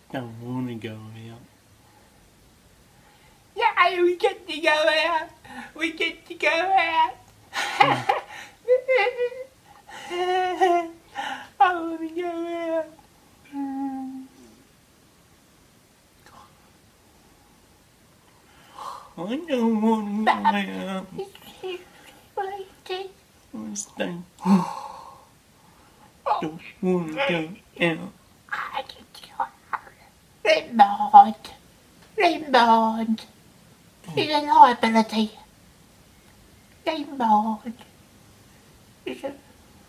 don't want to go out. Yeah, we get to go out. We get to go out. I want to go out. I don't want to go out. I stay. Don't want to go out. I get to go out. Raymond. He's a liability. Raymond. He's a...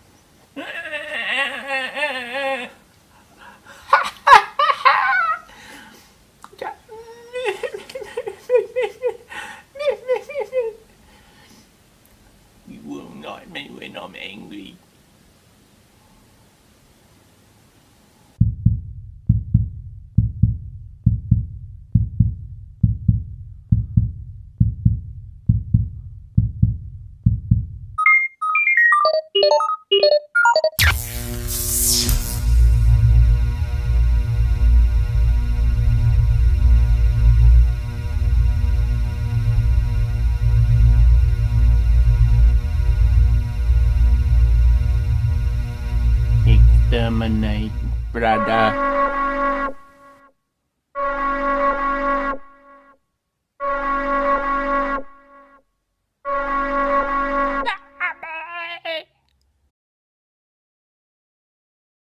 You won't like me when I'm angry. Exterminate, brother.